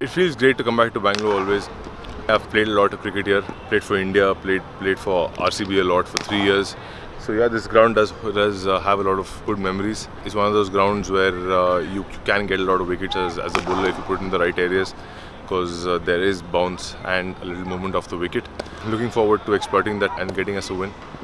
It feels great to come back to Bangalore always. I've played a lot of cricket here, played for India, played for RCB a lot for 3 years. So yeah, this ground does have a lot of good memories. It's one of those grounds where you can get a lot of wickets as a bowler if you put in the right areas, because there is bounce and a little movement of the wicket. Looking forward to exploiting that and getting us a win.